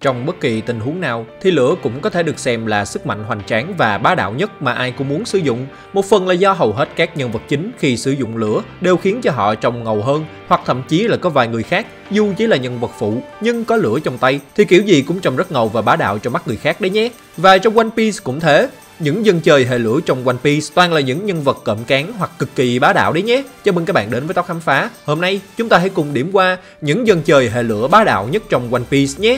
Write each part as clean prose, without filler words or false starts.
Trong bất kỳ tình huống nào thì lửa cũng có thể được xem là sức mạnh hoành tráng và bá đạo nhất mà ai cũng muốn sử dụng. Một phần là do hầu hết các nhân vật chính khi sử dụng lửa đều khiến cho họ trông ngầu hơn, hoặc thậm chí là có vài người khác dù chỉ là nhân vật phụ nhưng có lửa trong tay thì kiểu gì cũng trông rất ngầu và bá đạo trong mắt người khác đấy nhé. Và trong One Piece cũng thế. Những dân chơi hệ lửa trong One Piece toàn là những nhân vật cộm cán hoặc cực kỳ bá đạo đấy nhé. Chào mừng các bạn đến với Tóc Khám Phá. Hôm nay chúng ta hãy cùng điểm qua những dân chơi hệ lửa bá đạo nhất trong One Piece nhé.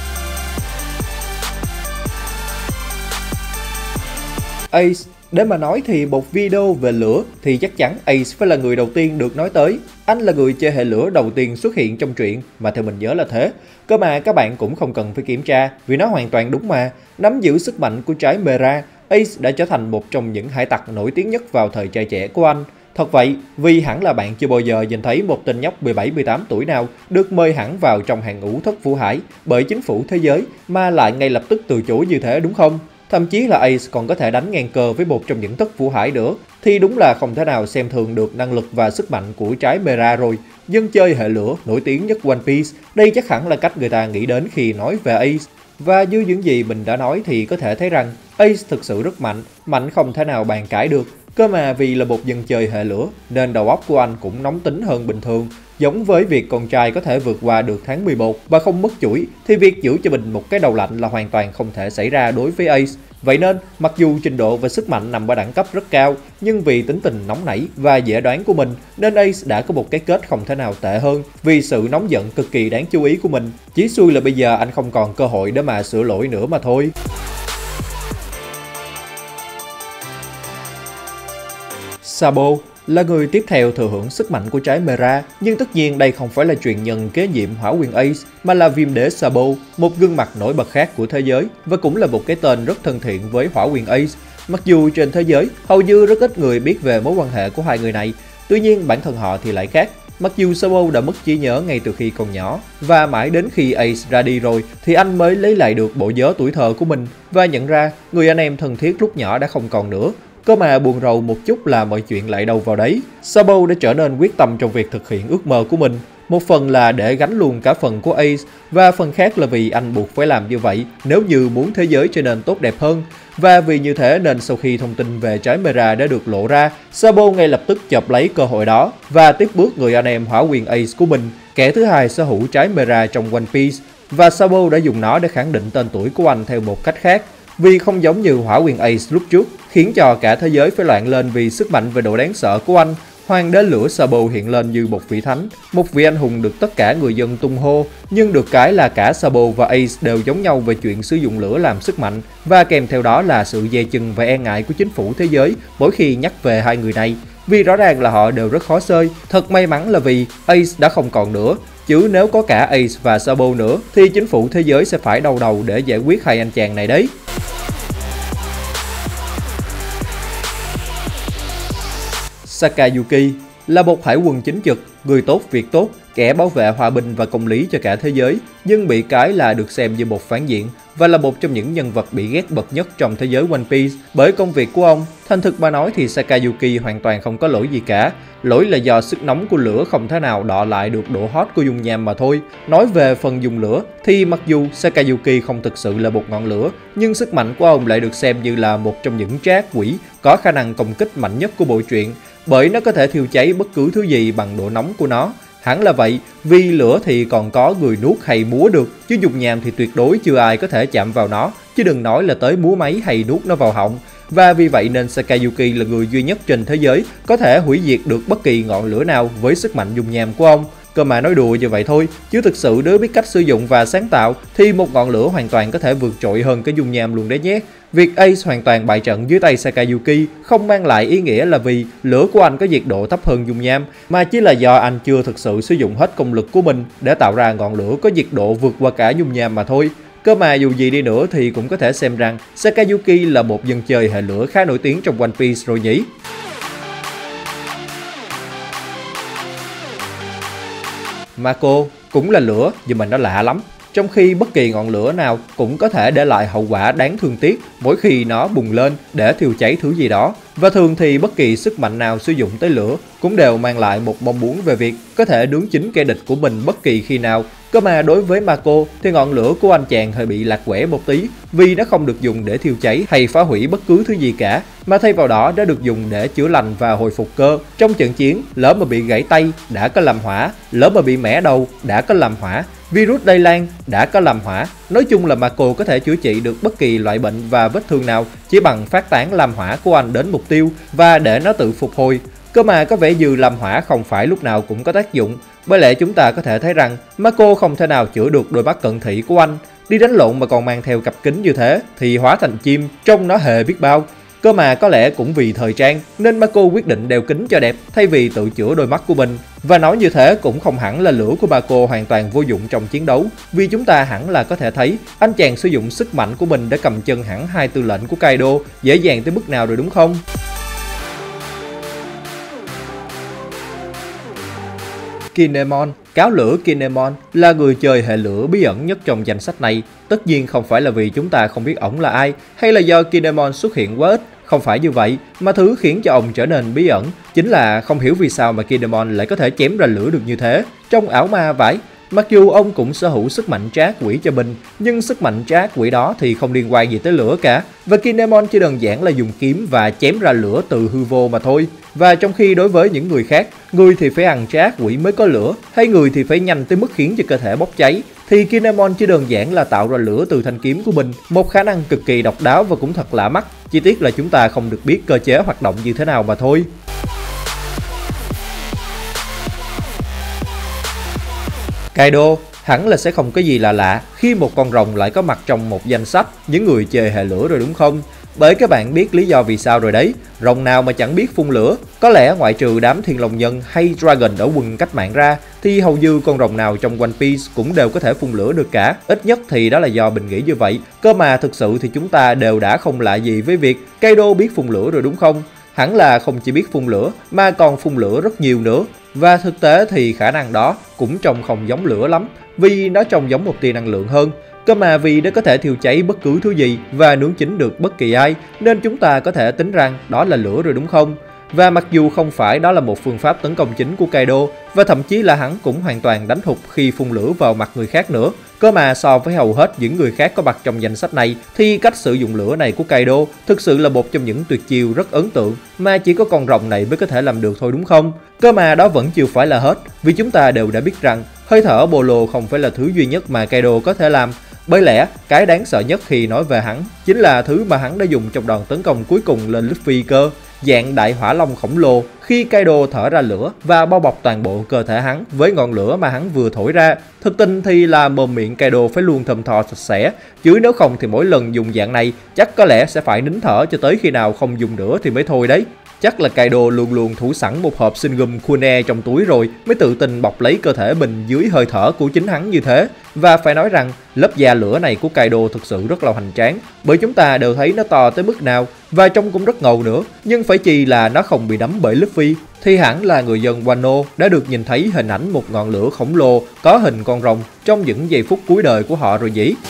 Ace. Để mà nói thì một video về lửa thì chắc chắn Ace phải là người đầu tiên được nói tới. Anh là người chơi hệ lửa đầu tiên xuất hiện trong truyện, mà theo mình nhớ là thế. Cơ mà các bạn cũng không cần phải kiểm tra vì nó hoàn toàn đúng mà. Nắm giữ sức mạnh của trái Mera, Ace đã trở thành một trong những hải tặc nổi tiếng nhất vào thời trai trẻ của anh. Thật vậy, vì hẳn là bạn chưa bao giờ nhìn thấy một tên nhóc 17-18 tuổi nào được mời hẳn vào trong hàng ngũ thất vũ hải bởi chính phủ thế giới mà lại ngay lập tức từ chối như thế đúng không? Thậm chí là Ace còn có thể đánh ngang cờ với một trong những thất vũ hải nữa, thì đúng là không thể nào xem thường được năng lực và sức mạnh của trái Mera rồi. Dân chơi hệ lửa nổi tiếng nhất One Piece, đây chắc hẳn là cách người ta nghĩ đến khi nói về Ace. Và như những gì mình đã nói thì có thể thấy rằng Ace thực sự rất mạnh không thể nào bàn cãi được. Cơ mà vì là một dân chơi hệ lửa nên đầu óc của anh cũng nóng tính hơn bình thường. Giống với việc con trai có thể vượt qua được tháng 11 và không mất chuỗi, thì việc giữ cho mình một cái đầu lạnh là hoàn toàn không thể xảy ra đối với Ace. Vậy nên, mặc dù trình độ và sức mạnh nằm ở đẳng cấp rất cao, nhưng vì tính tình nóng nảy và dễ đoán của mình, nên Ace đã có một cái kết không thể nào tệ hơn vì sự nóng giận cực kỳ đáng chú ý của mình. Chỉ xui là bây giờ anh không còn cơ hội để mà sửa lỗi nữa mà thôi. Sabo là người tiếp theo thừa hưởng sức mạnh của trái Mera, nhưng tất nhiên đây không phải là truyền nhân kế nhiệm Hỏa Quyền Ace, mà là Viêm Đế Sabo, một gương mặt nổi bật khác của thế giới và cũng là một cái tên rất thân thiện với Hỏa Quyền Ace. Mặc dù trên thế giới hầu như rất ít người biết về mối quan hệ của hai người này, tuy nhiên bản thân họ thì lại khác. Mặc dù Sabo đã mất trí nhớ ngay từ khi còn nhỏ, và mãi đến khi Ace ra đi rồi thì anh mới lấy lại được bộ nhớ tuổi thơ của mình và nhận ra người anh em thân thiết lúc nhỏ đã không còn nữa. Cơ mà buồn rầu một chút là mọi chuyện lại đâu vào đấy. Sabo đã trở nên quyết tâm trong việc thực hiện ước mơ của mình. Một phần là để gánh luôn cả phần của Ace, và phần khác là vì anh buộc phải làm như vậy nếu như muốn thế giới trở nên tốt đẹp hơn. Và vì như thế nên sau khi thông tin về trái Mera đã được lộ ra, Sabo ngay lập tức chộp lấy cơ hội đó và tiếp bước người anh em Hỏa Quyền Ace của mình, kẻ thứ hai sở hữu trái Mera trong One Piece. Và Sabo đã dùng nó để khẳng định tên tuổi của anh theo một cách khác. Vì không giống như Hỏa Quyền Ace lúc trước, khiến cho cả thế giới phải loạn lên vì sức mạnh và độ đáng sợ của anh, Hoàng đế lửa Sabo hiện lên như một vị thánh, một vị anh hùng được tất cả người dân tung hô. Nhưng được cái là cả Sabo và Ace đều giống nhau về chuyện sử dụng lửa làm sức mạnh, và kèm theo đó là sự dè chừng và e ngại của chính phủ thế giới mỗi khi nhắc về hai người này. Vì rõ ràng là họ đều rất khó xơi. Thật may mắn là vì Ace đã không còn nữa, chứ nếu có cả Ace và Sabo nữa thì chính phủ thế giới sẽ phải đau đầu để giải quyết hai anh chàng này đấy. Sakayuki là một hải quân chính trực, người tốt việc tốt, kẻ bảo vệ hòa bình và công lý cho cả thế giới, nhưng bị cái là được xem như một phản diện và là một trong những nhân vật bị ghét bậc nhất trong thế giới One Piece bởi công việc của ông. Thành thực mà nói thì Sakayuki hoàn toàn không có lỗi gì cả. Lỗi là do sức nóng của lửa không thể nào đọ lại được độ hot của dung nham mà thôi. Nói về phần dùng lửa thì mặc dù Sakayuki không thực sự là một ngọn lửa, nhưng sức mạnh của ông lại được xem như là một trong những trác quỷ có khả năng công kích mạnh nhất của bộ truyện, bởi nó có thể thiêu cháy bất cứ thứ gì bằng độ nóng của nó. Hẳn là vậy, vì lửa thì còn có người nuốt hay múa được, chứ dùng nham thì tuyệt đối chưa ai có thể chạm vào nó, chứ đừng nói là tới múa máy hay nuốt nó vào họng. Và vì vậy nên Sakayuki là người duy nhất trên thế giới có thể hủy diệt được bất kỳ ngọn lửa nào với sức mạnh dung nham của ông. Cơ mà nói đùa như vậy thôi, chứ thực sự nếu biết cách sử dụng và sáng tạo thì một ngọn lửa hoàn toàn có thể vượt trội hơn cái dung nham luôn đấy nhé. Việc Ace hoàn toàn bại trận dưới tay Sakayuki không mang lại ý nghĩa là vì lửa của anh có nhiệt độ thấp hơn dung nham, mà chỉ là do anh chưa thực sự sử dụng hết công lực của mình để tạo ra ngọn lửa có nhiệt độ vượt qua cả dung nham mà thôi. Cơ mà dù gì đi nữa thì cũng có thể xem rằng Sakayuki là một dân chơi hệ lửa khá nổi tiếng trong One Piece rồi nhỉ. Mako cũng là lửa nhưng mà nó lạ lắm. Trong khi bất kỳ ngọn lửa nào cũng có thể để lại hậu quả đáng thương tiếc mỗi khi nó bùng lên để thiêu cháy thứ gì đó. Và thường thì bất kỳ sức mạnh nào sử dụng tới lửa cũng đều mang lại một mong muốn về việc có thể nướng chín kẻ địch của mình bất kỳ khi nào, Cơ mà đối với Mako thì ngọn lửa của anh chàng hơi bị lạc quẻ một tí, vì nó không được dùng để thiêu cháy hay phá hủy bất cứ thứ gì cả, mà thay vào đó đã được dùng để chữa lành và hồi phục cơ. Trong trận chiến, lỡ mà bị gãy tay đã có làm hỏa, lỡ mà bị mẻ đầu đã có làm hỏa, virus lây lan đã có làm hỏa. Nói chung là Mako có thể chữa trị được bất kỳ loại bệnh và vết thương nào chỉ bằng phát tán làm hỏa của anh đến mục tiêu và để nó tự phục hồi. Cơ mà có vẻ như làm hỏa không phải lúc nào cũng có tác dụng, bởi lẽ chúng ta có thể thấy rằng Mako không thể nào chữa được đôi mắt cận thị của anh. Đi đánh lộn mà còn mang theo cặp kính như thế thì hóa thành chim trông nó hề biết bao. Cơ mà có lẽ cũng vì thời trang nên Mako quyết định đeo kính cho đẹp thay vì tự chữa đôi mắt của mình. Và nói như thế cũng không hẳn là lửa của Mako hoàn toàn vô dụng trong chiến đấu, vì chúng ta hẳn là có thể thấy anh chàng sử dụng sức mạnh của mình để cầm chân hẳn hai tư lệnh của Kaido dễ dàng tới mức nào rồi đúng không? Kinemon. Cáo lửa Kinemon là người chơi hệ lửa bí ẩn nhất trong danh sách này. Tất nhiên không phải là vì chúng ta không biết ổng là ai, hay là do Kinemon xuất hiện quá ít. Không phải như vậy, mà thứ khiến cho ông trở nên bí ẩn chính là không hiểu vì sao mà Kinemon lại có thể chém ra lửa được như thế trong ảo ma vải. Mặc dù ông cũng sở hữu sức mạnh trá quỷ cho mình, nhưng sức mạnh trá quỷ đó thì không liên quan gì tới lửa cả. Và Kinemon chỉ đơn giản là dùng kiếm và chém ra lửa từ hư vô mà thôi. Và trong khi đối với những người khác, người thì phải ăn trá quỷ mới có lửa, hay người thì phải nhanh tới mức khiến cho cơ thể bốc cháy, thì Kinemon chỉ đơn giản là tạo ra lửa từ thanh kiếm của mình, một khả năng cực kỳ độc đáo và cũng thật lạ mắt. Chi tiết là chúng ta không được biết cơ chế hoạt động như thế nào mà thôi. Kaido hẳn là sẽ không có gì là lạ khi một con rồng lại có mặt trong một danh sách những người chơi hệ lửa rồi đúng không? Bởi các bạn biết lý do vì sao rồi đấy, rồng nào mà chẳng biết phun lửa. Có lẽ ngoại trừ đám thiên long nhân hay dragon ở quân cách mạng ra thì hầu như con rồng nào trong One Piece cũng đều có thể phun lửa được cả. Ít nhất thì đó là do mình nghĩ như vậy. Cơ mà thực sự thì chúng ta đều đã không lạ gì với việc Kaido biết phun lửa rồi đúng không? Hẳn là không chỉ biết phun lửa mà còn phun lửa rất nhiều nữa. Và thực tế thì khả năng đó cũng trông không giống lửa lắm, vì nó trông giống một tia năng lượng hơn. Cơ mà vì nó có thể thiêu cháy bất cứ thứ gì và nướng chín được bất kỳ ai, nên chúng ta có thể tính rằng đó là lửa rồi đúng không? Và mặc dù không phải đó là một phương pháp tấn công chính của Kaido, và thậm chí là hắn cũng hoàn toàn đánh hụt khi phun lửa vào mặt người khác nữa. Cơ mà so với hầu hết những người khác có mặt trong danh sách này thì cách sử dụng lửa này của Kaido thực sự là một trong những tuyệt chiêu rất ấn tượng mà chỉ có con rồng này mới có thể làm được thôi đúng không? Cơ mà đó vẫn chưa phải là hết, vì chúng ta đều đã biết rằng hơi thở Bolo không phải là thứ duy nhất mà Kaido có thể làm. Bởi lẽ, cái đáng sợ nhất khi nói về hắn chính là thứ mà hắn đã dùng trong đòn tấn công cuối cùng lên Luffy cơ, dạng đại hỏa long khổng lồ khi Kaido thở ra lửa và bao bọc toàn bộ cơ thể hắn với ngọn lửa mà hắn vừa thổi ra. Thực tình thì là mồm miệng Kaido phải luôn thơm tho sạch sẽ, chứ nếu không thì mỗi lần dùng dạng này chắc có lẽ sẽ phải nín thở cho tới khi nào không dùng nữa thì mới thôi đấy. Chắc là Kaido luôn luôn thủ sẵn một hộp sinh gum Kune trong túi rồi mới tự tin bọc lấy cơ thể mình dưới hơi thở của chính hắn như thế. Và phải nói rằng lớp da lửa này của Kaido thực sự rất là hoành tráng, bởi chúng ta đều thấy nó to tới mức nào và trông cũng rất ngầu nữa. Nhưng phải chi là nó không bị đắm bởi Luffy thì hẳn là người dân Wano đã được nhìn thấy hình ảnh một ngọn lửa khổng lồ có hình con rồng trong những giây phút cuối đời của họ rồi nhỉ.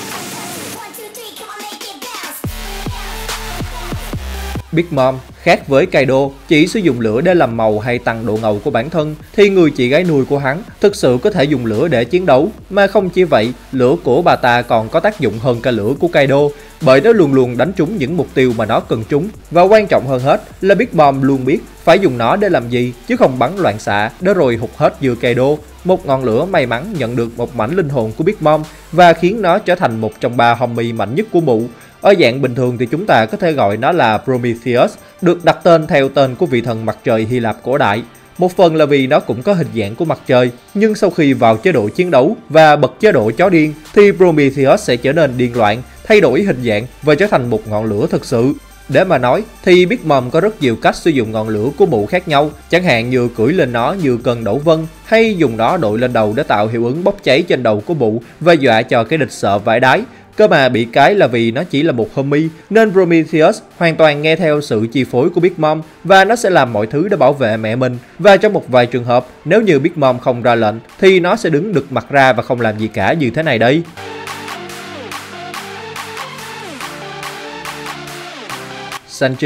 Big Mom khác với Kaido chỉ sử dụng lửa để làm màu hay tăng độ ngầu của bản thân, thì người chị gái nuôi của hắn thực sự có thể dùng lửa để chiến đấu. Mà không chỉ vậy, lửa của bà ta còn có tác dụng hơn cả lửa của Kaido, bởi nó luôn luôn đánh trúng những mục tiêu mà nó cần trúng. Và quan trọng hơn hết là Big Mom luôn biết phải dùng nó để làm gì, chứ không bắn loạn xạ để rồi hụt hết như Kaido. Một ngọn lửa may mắn nhận được một mảnh linh hồn của Big Mom và khiến nó trở thành một trong 3 homie mạnh nhất của mụ. Ở dạng bình thường thì chúng ta có thể gọi nó là Prometheus, được đặt tên theo tên của vị thần mặt trời Hy Lạp cổ đại. Một phần là vì nó cũng có hình dạng của mặt trời, nhưng sau khi vào chế độ chiến đấu và bật chế độ chó điên thì Prometheus sẽ trở nên điên loạn, thay đổi hình dạng và trở thành một ngọn lửa thực sự. Để mà nói thì Big Mom có rất nhiều cách sử dụng ngọn lửa của mụ khác nhau, chẳng hạn như cưỡi lên nó như cơn đổ vân, hay dùng nó đội lên đầu để tạo hiệu ứng bốc cháy trên đầu của mụ và dọa cho cái địch sợ vãi đái. Cơ mà bị cái là vì nó chỉ là một homie nên Prometheus hoàn toàn nghe theo sự chi phối của Big Mom và nó sẽ làm mọi thứ để bảo vệ mẹ mình. Và trong một vài trường hợp, nếu như Big Mom không ra lệnh thì nó sẽ đứng đực mặt ra và không làm gì cả như thế này đây. Sanji.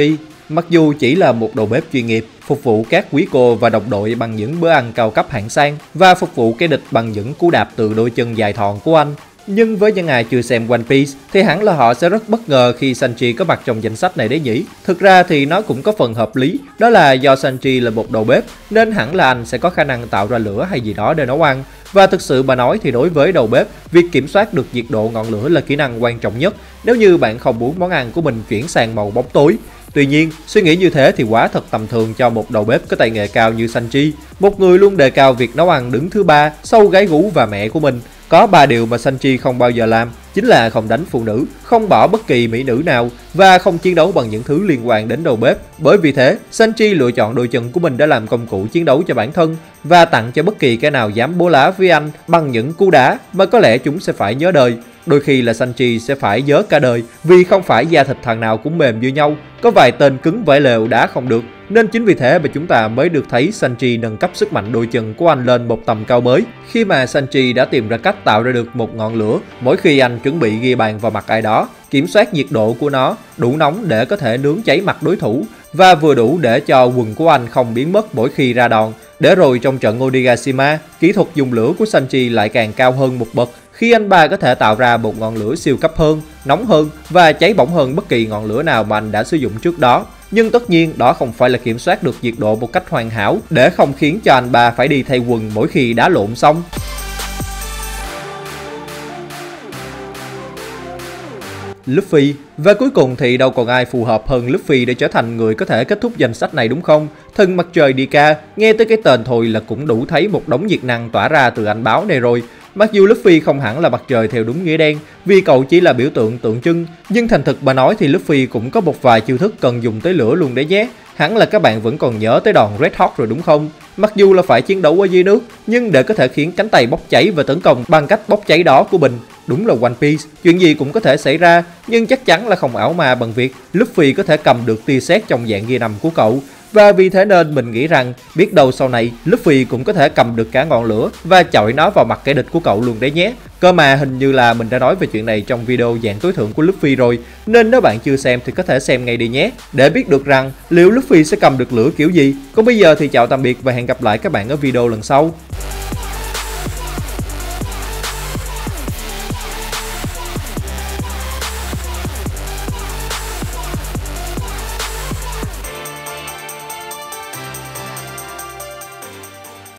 Mặc dù chỉ là một đầu bếp chuyên nghiệp, phục vụ các quý cô và đồng đội bằng những bữa ăn cao cấp hạng sang và phục vụ kẻ địch bằng những cú đạp từ đôi chân dài thòn của anh. Nhưng với những ai chưa xem One Piece thì hẳn là họ sẽ rất bất ngờ khi Sanji có mặt trong danh sách này đấy nhỉ. Thực ra thì nó cũng có phần hợp lý, đó là do Sanji là một đầu bếp nên hẳn là anh sẽ có khả năng tạo ra lửa hay gì đó để nấu ăn. Và thực sự mà nói thì đối với đầu bếp, việc kiểm soát được nhiệt độ ngọn lửa là kỹ năng quan trọng nhất nếu như bạn không muốn món ăn của mình chuyển sang màu bóng tối. Tuy nhiên, suy nghĩ như thế thì quá thật tầm thường cho một đầu bếp có tay nghề cao như Sanji, một người luôn đề cao việc nấu ăn đứng thứ ba sau gái gú và mẹ của mình. Có 3 điều mà Sanji không bao giờ làm, chính là không đánh phụ nữ, không bỏ bất kỳ mỹ nữ nào và không chiến đấu bằng những thứ liên quan đến đầu bếp. Bởi vì thế, Sanji lựa chọn đôi chân của mình để làm công cụ chiến đấu cho bản thân và tặng cho bất kỳ kẻ nào dám bố lá với anh bằng những cú đá mà có lẽ chúng sẽ phải nhớ đời. Đôi khi là Sanji sẽ phải nhớ cả đời vì không phải da thịt thằng nào cũng mềm như nhau, có vài tên cứng vải lều đá không được. Nên chính vì thế mà chúng ta mới được thấy Sanji nâng cấp sức mạnh đôi chân của anh lên một tầm cao mới, khi mà Sanji đã tìm ra cách tạo ra được một ngọn lửa mỗi khi anh chuẩn bị ghi bàn vào mặt ai đó, kiểm soát nhiệt độ của nó đủ nóng để có thể nướng cháy mặt đối thủ và vừa đủ để cho quần của anh không biến mất mỗi khi ra đòn. Để rồi trong trận Onigashima, kỹ thuật dùng lửa của Sanji lại càng cao hơn một bậc khi anh ba có thể tạo ra một ngọn lửa siêu cấp hơn, nóng hơn và cháy bỏng hơn bất kỳ ngọn lửa nào mà anh đã sử dụng trước đó. Nhưng tất nhiên đó không phải là kiểm soát được nhiệt độ một cách hoàn hảo để không khiến cho anh ba phải đi thay quần mỗi khi đá lộn xong. Luffy. Và cuối cùng thì đâu còn ai phù hợp hơn Luffy để trở thành người có thể kết thúc danh sách này đúng không? Thần mặt trời Nika, nghe tới cái tên thôi là cũng đủ thấy một đống nhiệt năng tỏa ra từ anh báo này rồi. Mặc dù Luffy không hẳn là mặt trời theo đúng nghĩa đen, vì cậu chỉ là biểu tượng tượng trưng, nhưng thành thực mà nói thì Luffy cũng có một vài chiêu thức cần dùng tới lửa luôn đấy nhé. Hẳn là các bạn vẫn còn nhớ tới đòn Red Hawk rồi đúng không? Mặc dù là phải chiến đấu ở dưới nước, nhưng để có thể khiến cánh tay bốc cháy và tấn công bằng cách bốc cháy đó của mình, đúng là One Piece, chuyện gì cũng có thể xảy ra, nhưng chắc chắn là không ảo ma bằng việc Luffy có thể cầm được tia sét trong dạng Gear 5 của cậu. Và vì thế nên mình nghĩ rằng biết đâu sau này Luffy cũng có thể cầm được cả ngọn lửa và chọi nó vào mặt kẻ địch của cậu luôn đấy nhé. Cơ mà hình như là mình đã nói về chuyện này trong video dạng tối thượng của Luffy rồi, nên nếu bạn chưa xem thì có thể xem ngay đi nhé, để biết được rằng liệu Luffy sẽ cầm được lửa kiểu gì. Còn bây giờ thì chào tạm biệt và hẹn gặp lại các bạn ở video lần sau.